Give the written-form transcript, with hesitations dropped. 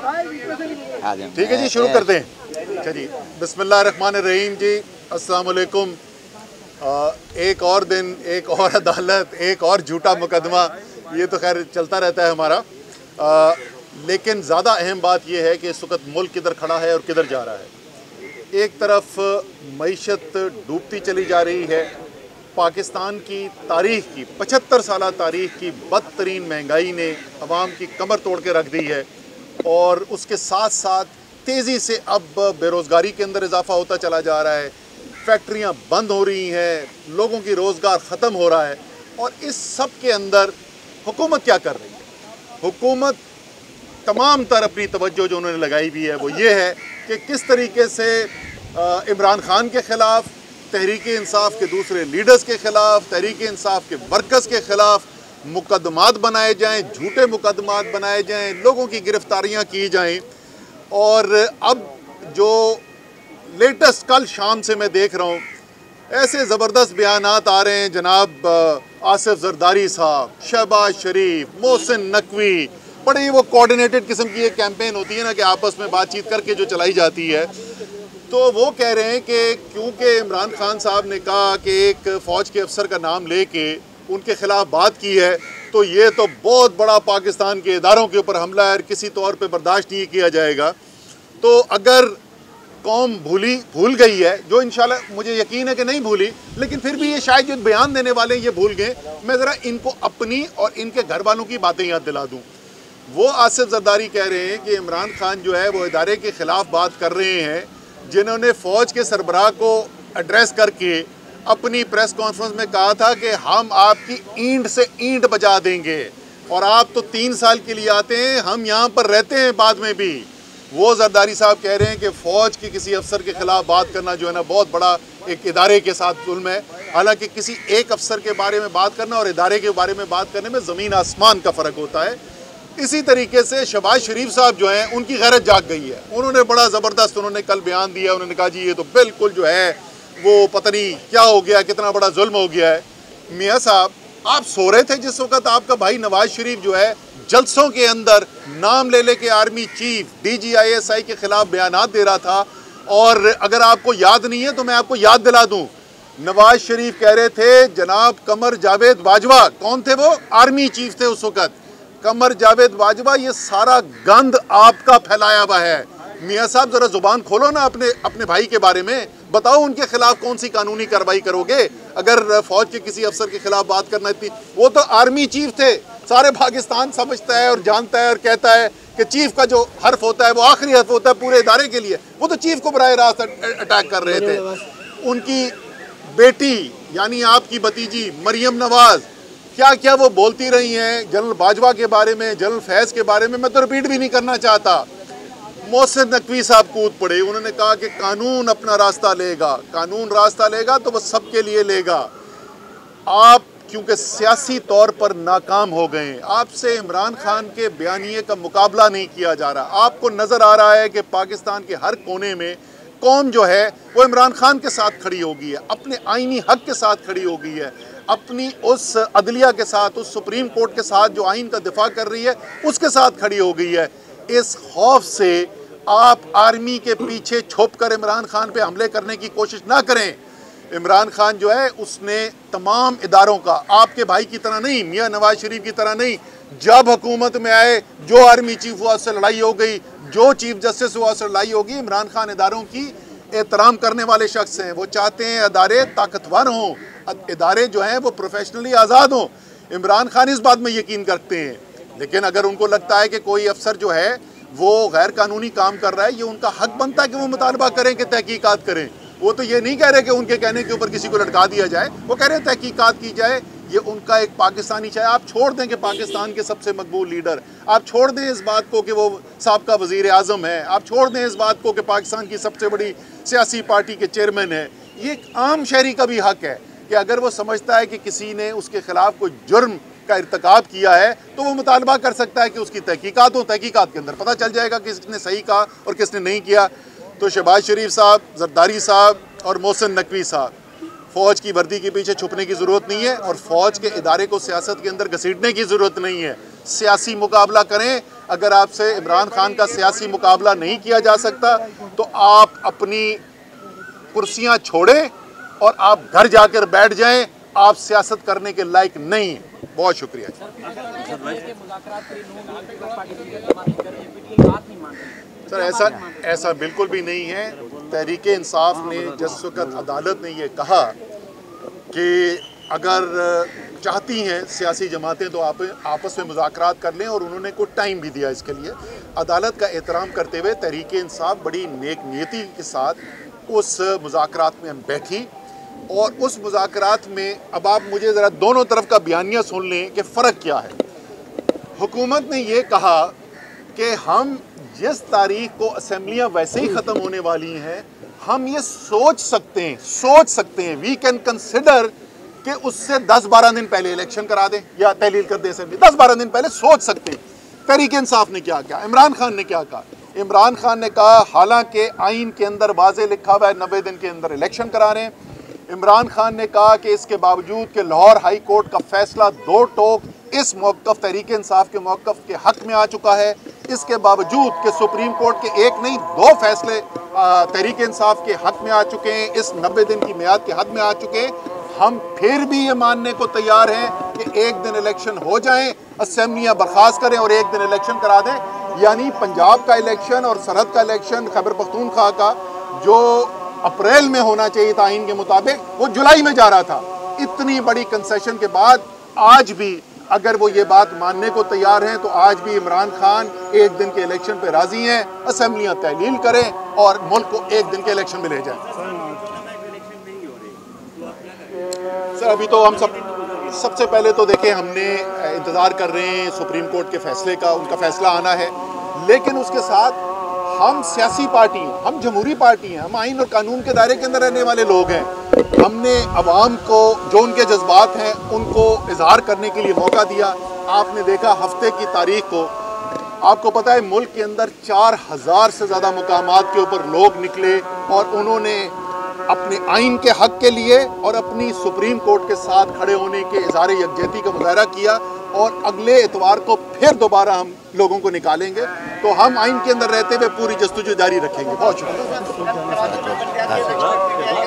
ठीक है जी, शुरू करते हैं। अच्छा जी, बिस्मिल्लाहिर्रहमानिर्रहीम जी, अस्सलाम वालेकुम। एक और दिन, एक और अदालत, एक और झूठा मुकदमा, ये तो खैर चलता रहता है हमारा। लेकिन ज़्यादा अहम बात यह है कि इस वक्त मुल्क किधर खड़ा है और किधर जा रहा है। एक तरफ मईशत डूबती चली जा रही है, पाकिस्तान की तारीख़ की 75 साल तारीख़ की बदतरीन महंगाई ने अवाम की कमर तोड़ के रख दी है, और उसके साथ साथ तेज़ी से अब बेरोज़गारी के अंदर इजाफ़ा होता चला जा रहा है, फैक्ट्रियाँ बंद हो रही हैं, लोगों की रोज़गार ख़त्म हो रहा है। और इस सब के अंदर हुकूमत क्या कर रही है? हुकूमत तमाम तर अपनी तवज्जो जो उन्होंने लगाई हुई है वो ये है कि किस तरीके से इमरान खान के ख़िलाफ़, तहरीक इंसाफ के दूसरे लीडर्स के ख़िलाफ़, तहरीक इंसाफ के वर्कर्स के ख़िलाफ़ मुकदमात बनाए जाएं, झूठे मुकदमात बनाए जाएं, लोगों की गिरफ्तारियां की जाएं। और अब जो लेटेस्ट कल शाम से मैं देख रहा हूँ, ऐसे ज़बरदस्त बयानात आ रहे हैं जनाब आसिफ जरदारी साहब, शहबाज शरीफ, मोहसिन नकवी, बड़ी वो कोऑर्डिनेटेड किस्म की एक कैंपेन होती है ना कि आपस में बातचीत करके जो चलाई जाती है। तो वो कह रहे हैं कि क्योंकि इमरान खान साहब ने कहा कि एक फ़ौज के अफसर का नाम लेके उनके ख़िलाफ़ बात की है, तो ये तो बहुत बड़ा पाकिस्तान के इदारों के ऊपर हमला है और किसी तौर पे बर्दाश्त नहीं किया जाएगा। तो अगर कौम भूल गई है, जो इंशाल्लाह मुझे यकीन है कि नहीं भूली, लेकिन फिर भी ये शायद जो बयान देने वाले ये भूल गए, मैं ज़रा इनको अपनी और इनके घर वालों की बातें याद दिला दूँ। वो आसिफ जरदारी कह रहे हैं कि इमरान खान जो है वो इदारे के ख़िलाफ़ बात कर रहे हैं जिन्होंने फ़ौज के सरबराह को एड्रेस करके अपनी प्रेस कॉन्फ्रेंस में कहा था कि हम आपकी ईंट से ईंट बजा देंगे, और आप तो 3 साल के लिए आते हैं, हम यहाँ पर रहते हैं बाद में भी। वो जरदारी साहब कह रहे हैं कि फ़ौज के किसी अफसर के ख़िलाफ़ बात करना जो है ना बहुत बड़ा एक इदारे के साथ जुल्म है। हालांकि किसी एक अफसर के बारे में बात करना और इदारे के बारे में बात करने में ज़मीन आसमान का फ़र्क होता है। इसी तरीके से शहबाज शरीफ साहब जो हैं उनकी गैरत जाग गई है। उन्होंने बड़ा ज़बरदस्त उन्होंने कल बयान दिया, उन्होंने कहा जी ये तो बिल्कुल जो है वो पता नहीं क्या हो गया, कितना बड़ा जुल्म हो गया है। मियाँ साहब, आप सो रहे थे जिस वक्त आपका भाई नवाज शरीफ जो है जलसों के अंदर नाम ले लेके आर्मी चीफ DGISI के ख़िलाफ़ बयानात दे रहा था। और अगर आपको याद नहीं है तो मैं आपको याद दिला दूँ, नवाज शरीफ कह रहे थे जनाब कमर जावेद बाजवा, कौन थे वो? आर्मी चीफ थे उस वक़्त, कमर जावेद बाजवा, ये सारा गंद आपका फैलाया हुआ है। मियाँ साहब ज़रा ज़ुबान खोलो ना अपने भाई के बारे में, बताओ उनके खिलाफ कौन सी कानूनी कार्रवाई करोगे अगर फ़ौज के किसी अफसर के खिलाफ बात करना इतनी। वो तो आर्मी चीफ थे, सारे पाकिस्तान समझता है और जानता है और कहता है कि चीफ का जो हर्फ होता है वो आखिरी हर्फ होता है पूरे इदारे के लिए। वो तो चीफ को बराह रास्त अटैक कर रहे थे। उनकी बेटी यानी आपकी भतीजी मरियम नवाज़ क्या क्या वो बोलती रही हैं जनरल बाजवा के बारे में, जनरल फैज़ के बारे में, मैं तो रिपीट भी नहीं करना चाहता। मोहसिन नकवी साहब कूद पड़े, उन्होंने कहा कि कानून अपना रास्ता लेगा, कानून रास्ता लेगा तो वह सबके लिए लेगा। आप क्योंकि सियासी तौर पर नाकाम हो गए, आपसे इमरान खान के बयानिए का मुकाबला नहीं किया जा रहा। आपको नज़र आ रहा है कि पाकिस्तान के हर कोने में कौम जो है वो इमरान खान के साथ खड़ी हो गई है, अपने आइनी हक के साथ खड़ी हो गई है, अपनी उस अदलिया के साथ, उस सुप्रीम कोर्ट के साथ जो आइन का दिफा कर रही है उसके साथ खड़ी हो गई है। इस खौफ से आप आर्मी के पीछे छुप कर इमरान खान पे हमले करने की कोशिश ना करें। इमरान खान जो है उसने तमाम इदारों का, आपके भाई की तरह नहीं, मियाँ नवाज शरीफ की तरह नहीं, जब हुकूमत में आए जो आर्मी चीफ हुआ उससे लड़ाई हो गई, जो चीफ जस्टिस हुआ उससे लड़ाई होगी। इमरान खान इदारों की एहतराम करने वाले शख्स हैं, वो चाहते हैं इदारे ताकतवर हों, इदारे जो हैं वो प्रोफेशनली आज़ाद हों। इमरान खान इस बात में यकीन करते हैं, लेकिन अगर उनको लगता है कि कोई अफसर जो है वो गैर कानूनी काम कर रहा है, ये उनका हक बनता है कि वो मुतालबा करें कि तहकीकात करें। वो तो ये नहीं कह रहे कि उनके कहने के ऊपर किसी को लटका दिया जाए, वो कह रहे हैं तहकीकात की जाए। ये उनका एक पाकिस्तानी चाहे आप छोड़ दें कि पाकिस्तान के सबसे मकबूल लीडर, आप छोड़ दें इस बात को कि वो साबका वज़ीर आज़म है, आप छोड़ दें इस बात को कि पाकिस्तान की सबसे बड़ी सियासी पार्टी के चेयरमैन है। ये एक आम शहरी का भी हक है कि अगर वो समझता है कि किसी ने उसके ख़िलाफ़ कोई जुर्म का इर्तिकाब किया है तो वो मुतालबा कर सकता है कि उसकी तहकीकात हो। तहकीकात के अंदर पता चल जाएगा कि किसने सही कहा और किसने नहीं किया। तो शहबाज शरीफ साहब, जरदारी साहब और मोहसिन नकवी साहब, फ़ौज की वर्दी के पीछे छुपने की ज़रूरत नहीं है और फ़ौज के इदारे को सियासत के अंदर घसीटने की ज़रूरत नहीं है। सियासी मुकाबला करें, अगर आपसे इमरान खान का सियासी मुकाबला नहीं किया जा सकता तो आप अपनी कुर्सियां छोड़ें और आप घर जाकर बैठ जाएं। आप सियासत करने के लायक नहीं हैं। बहुत शुक्रिया। सर ऐसा बिल्कुल भी नहीं है। तहरीक इंसाफ ने जिस वक्त अदालत ने ये कहा कि अगर चाहती हैं सियासी जमातें तो आप आपस में मुज़ाकरात कर लें, और उन्होंने कुछ टाइम भी दिया इसके लिए, अदालत का एहतराम करते हुए तहरीक इंसाफ बड़ी नेक नीयती के साथ उस मुज़ाकरात में बैठी। और उस मुज़ाकरात में अब आप मुझे ज़रा दोनों तरफ का बयानिया सुन लें कि फ़र्क क्या है। हुकूमत ने ये कहा कि हम जिस तारीख को असम्बलियाँ वैसे ही ख़त्म होने वाली हैं, हम ये सोच सकते हैं वी कैन कंसिडर कि उससे 10-12 दिन पहले इलेक्शन करा दें या तहलील कर दें असेंबली। 10-12 दिन पहले सोच सकते हैं। तहरीक इंसाफ ने क्या कहा, इमरान खान ने क्या कहा? इमरान खान ने कहा हालांकि आइन के अंदर वाज़े लिखा हुआ है 90 दिन के अंदर इलेक्शन करा रहे हैं। इमरान खान ने कहा कि इसके बावजूद कि लाहौर हाई कोर्ट का फैसला दो टोक इस मौक़िफ़ तहरीक इंसाफ के मौक़िफ़ के हक़ में आ चुका है, इसके बावजूद कि सुप्रीम कोर्ट के एक नहीं 2 फैसले तहरीक इंसाफ के हक़ में आ चुके हैं, इस 90 दिन की मियाद के हद में आ चुके हैं, हम फिर भी ये मानने को तैयार हैं कि एक दिन इलेक्शन हो जाएं, असेंबलियाँ बर्खास्त करें और एक दिन इलेक्शन करा दें। यानी पंजाब का इलेक्शन और सरहद का इलेक्शन खैबर पख्तूनख्वा का जो अप्रैल में होना चाहिए था आइन के मुताबिक, वो जुलाई में जा रहा था। इतनी बड़ी कंसेशन के बाद आज भी अगर वो ये बात मानने को तैयार हैं तो आज भी इमरान खान एक दिन के इलेक्शन पे राजी हैं, असेंबलियाँ तहलील करें और मुल्क को एक दिन के इलेक्शन में ले जाएं। सर अभी तो हम सबसे पहले तो देखें, हमने इंतज़ार कर रहे हैं सुप्रीम कोर्ट के फैसले का, उनका फैसला आना है, लेकिन उसके साथ हम सियासी पार्टी हैं, हम जमहूरी पार्टी हैं, हम आइन और कानून के दायरे के अंदर रहने वाले लोग हैं। हमने अवाम को जो उनके जज्बात हैं उनको इजहार करने के लिए मौका दिया। आपने देखा हफ्ते की तारीख को, आपको पता है मुल्क के अंदर 4000 से ज़्यादा मुकामात के ऊपर लोग निकले और उन्होंने अपने आइन के हक़ के लिए और अपनी सुप्रीम कोर्ट के साथ खड़े होने के इज़हार यकजहती का मुजाहरा किया। और अगले इतवार को फिर दोबारा हम लोगों को निकालेंगे, तो हम आइन के अंदर रहते हुए पूरी जस्तुजू जारी रखेंगे। बहुत शुक्रिया।